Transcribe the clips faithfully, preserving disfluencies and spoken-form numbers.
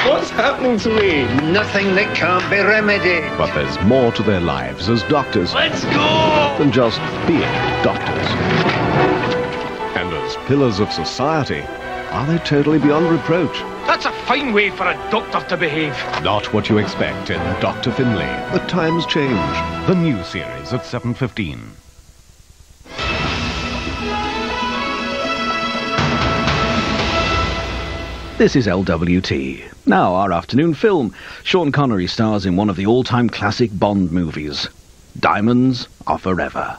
What's happening to me? Nothing that can't be remedied. But there's more to their lives as doctors. Let's go! Than just being doctors. And as pillars of society, are they totally beyond reproach? That's a fine way for a doctor to behave. Not what you expect in Doctor Finlay. The times change. The new series at seven fifteen. This is L W T. Now our afternoon film. Sean Connery stars in one of the all-time classic Bond movies. Diamonds Are Forever.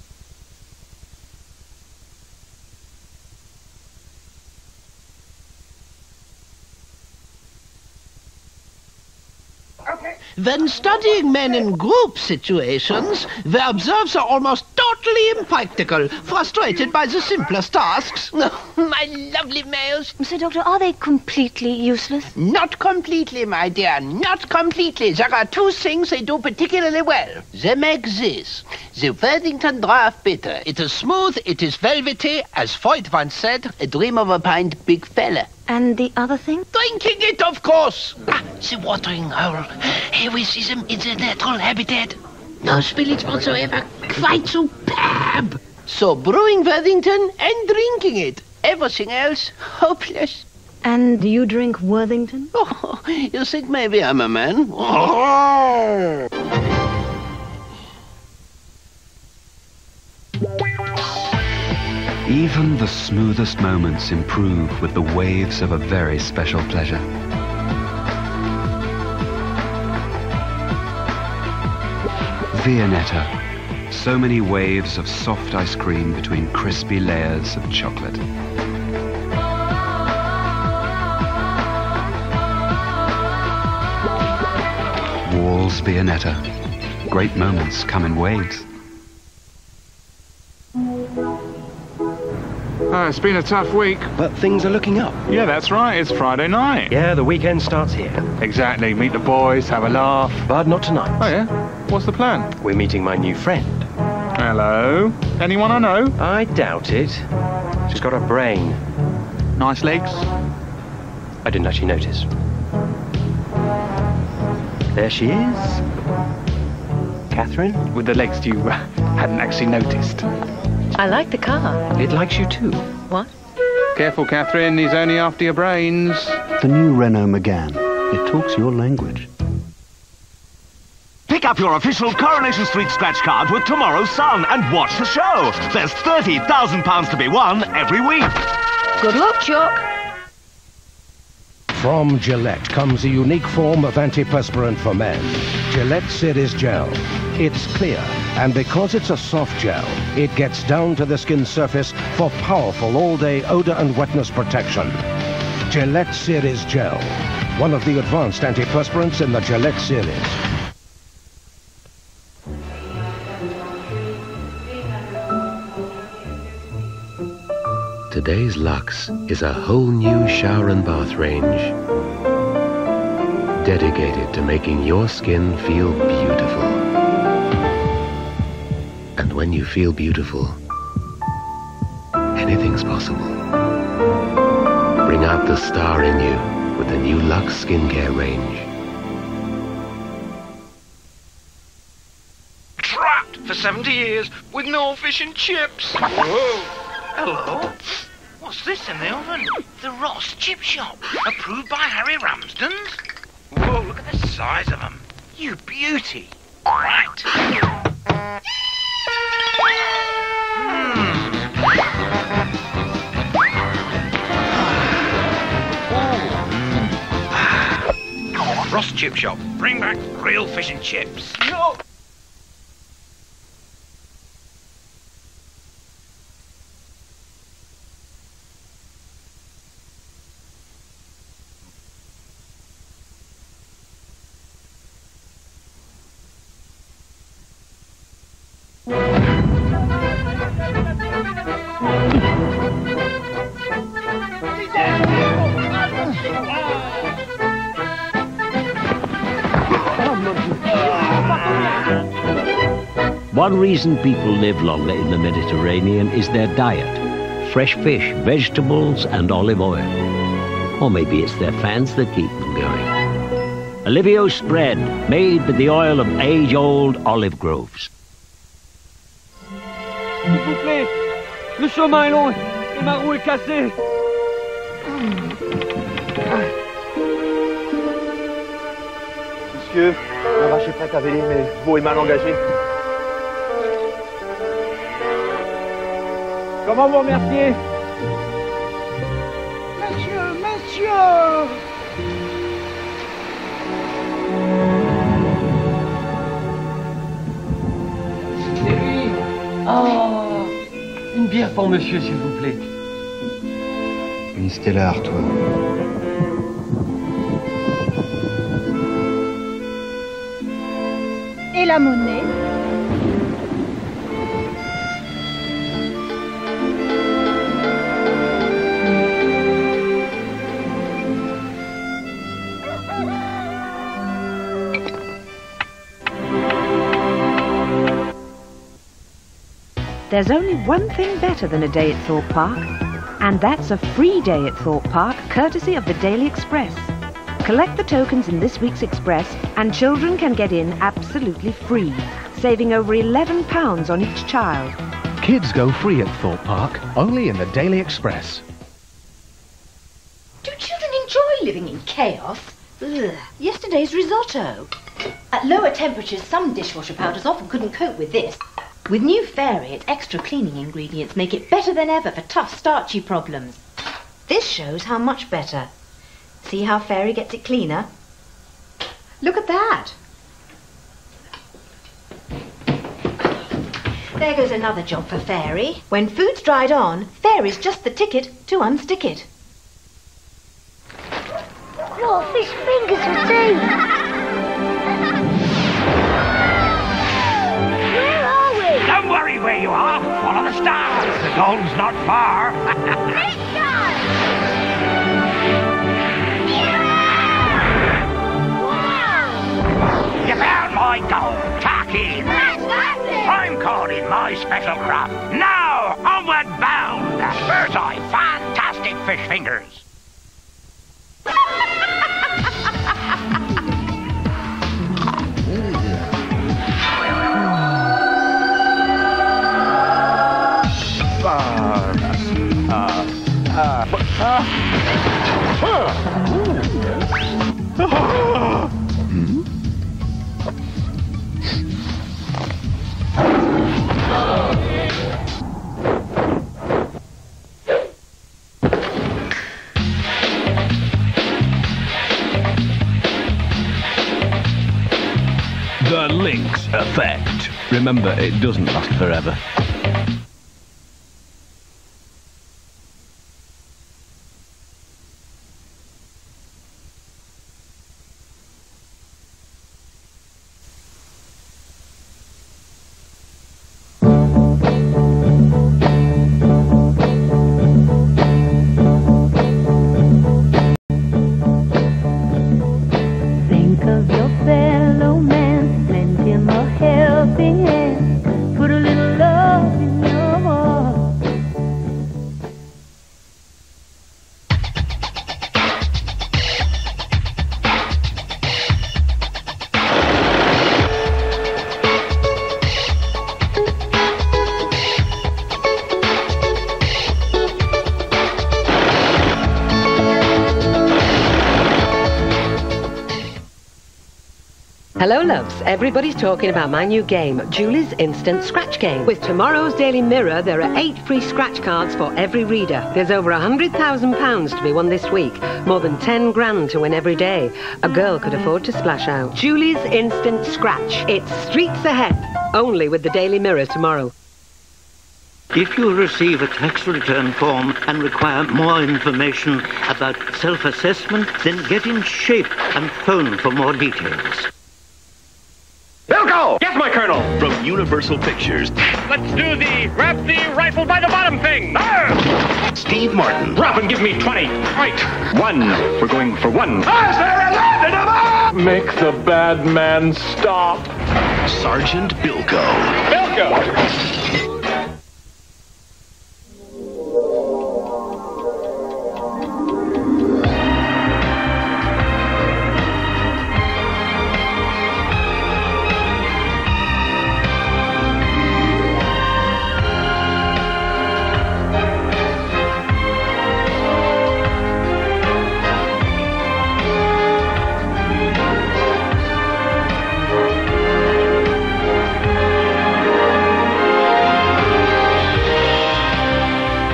When studying men in group situations, the observers are almost totally impractical, frustrated by the simplest tasks. My lovely males. Mister Doctor, are they completely useless? Not completely, my dear, not completely. There are two things they do particularly well. They make this. The Worthington Draft Bitter. It is smooth, it is velvety, as Freud once said, a dream of a pint big fella. And the other thing? Drinking it, of course. Ah, the watering hole. Here we see them in their natural habitat. No spillage whatsoever. Quite superb. So brewing Worthington and drinking it. Everything else, hopeless. And do you drink Worthington? Oh, you think maybe I'm a man? Oh. Even the smoothest moments improve with the waves of a very special pleasure. Viennetta. So many waves of soft ice cream between crispy layers of chocolate. Walls Viennetta. Great moments come in waves. Oh, it's been a tough week. But things are looking up. Yeah, that's right. It's Friday night. Yeah, the weekend starts here. Exactly. Meet the boys, have a laugh. But not tonight. Oh, yeah? What's the plan? We're meeting my new friend. Hello? Anyone I know? I doubt it. She's got a brain. Nice legs? I didn't actually notice. There she is. Catherine? With the legs you uh, hadn't actually noticed. I like the car. It likes you too. What? Careful, Catherine. He's only after your brains. The new Renault Megane. It talks your language. Pick up your official Coronation Street scratch card with tomorrow's Sun and watch the show. There's thirty thousand pounds to be won every week. Good luck, Chuck. From Gillette comes a unique form of antiperspirant for men. Gillette Series Gel. It's clear, and because it's a soft gel, it gets down to the skin surface for powerful all-day odor and wetness protection. Gillette Series Gel. One of the advanced antiperspirants in the Gillette series. Today's Lux is a whole new shower and bath range, dedicated to making your skin feel beautiful. And when you feel beautiful, anything's possible. Bring out the star in you with the new Lux skincare range. Trapped for seventy years with no fish and chips. Whoa. Hello? What's this in the oven? The Ross Chip Shop, approved by Harry Ramsden. Whoa, look at the size of them. You beauty. Right. Mm. Ross Chip Shop, bring back real fish and chips. No. One reason people live longer in the Mediterranean is their diet. Fresh fish, vegetables and olive oil. Or maybe it's their fans that keep them going. Olivio spread, made with the oil of age-old olive groves. S'il vous plaît, le chemin est long et ma roue est cassée. Monsieur, la vache est prête à véler, mais veau est mal engagé. Comment vous remercier? Monsieur, monsieur! Oh, une bière pour monsieur, s'il vous plaît. Une Stellar, toi. Et la monnaie? There's only one thing better than a day at Thorpe Park, and that's a free day at Thorpe Park, courtesy of the Daily Express. Collect the tokens in this week's Express, and children can get in absolutely free, saving over eleven pounds on each child. Kids go free at Thorpe Park, only in the Daily Express. Do children enjoy living in chaos? Ugh, yesterday's risotto. At lower temperatures, some dishwasher powders often couldn't cope with this. With new Fairy, its extra cleaning ingredients make it better than ever for tough, starchy problems. This shows how much better. See how Fairy gets it cleaner? Look at that. There goes another job for Fairy. When food's dried on, Fairy's just the ticket to unstick it. Your fish fingers for tea. Don't worry where you are. Follow the stars. The goal's not far. You found my goal. Tack in. I'm caught in my special craft. Now, onward bound. Bird's eye, fantastic fish fingers. The Lynx effect. Remember, it doesn't last forever. Hello, loves. Everybody's talking about my new game, Julie's Instant Scratch Game. With tomorrow's Daily Mirror, there are eight free scratch cards for every reader. There's over one hundred thousand pounds to be won this week. More than ten grand to win every day. A girl could afford to splash out. Julie's Instant Scratch. It's streets ahead. Only with the Daily Mirror tomorrow. If you receive a tax return form and require more information about self-assessment, then get in shape and phone for more details. Bilko! Yes, my colonel! From Universal Pictures. Let's do the grab the rifle by the bottom thing! Arr! Steve Martin. Drop and give me twenty. Right. One. We're going for one. Is there a lot in the Make the bad man stop. Sergeant Bilko. Bilko!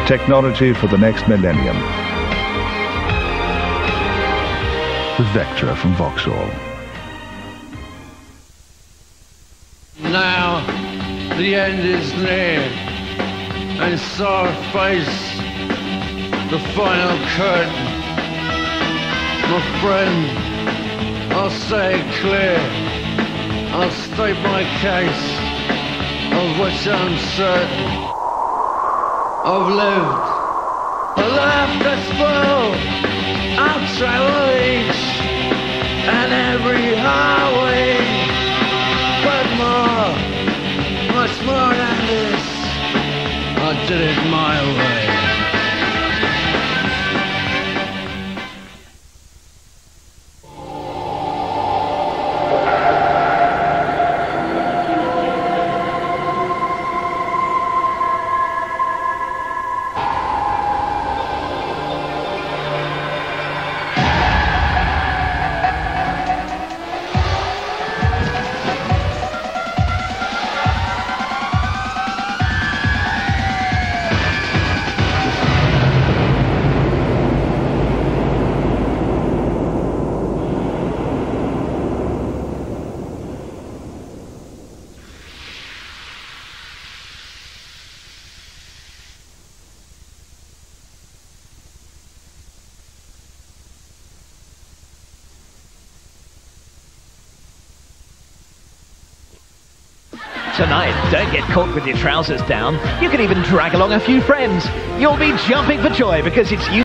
Technology for the next millennium. The Vectra from Vauxhall. Now, the end is near, and so I face the final curtain. My friend, I'll say it clear, I'll state my case, of which I'm certain. I've lived a life that's full. I've traveled each and every highway, but more, much more than this, I did it my way. Tonight, don't get caught with your trousers down. You can even drag along a few friends. You'll be jumping for joy because it's you.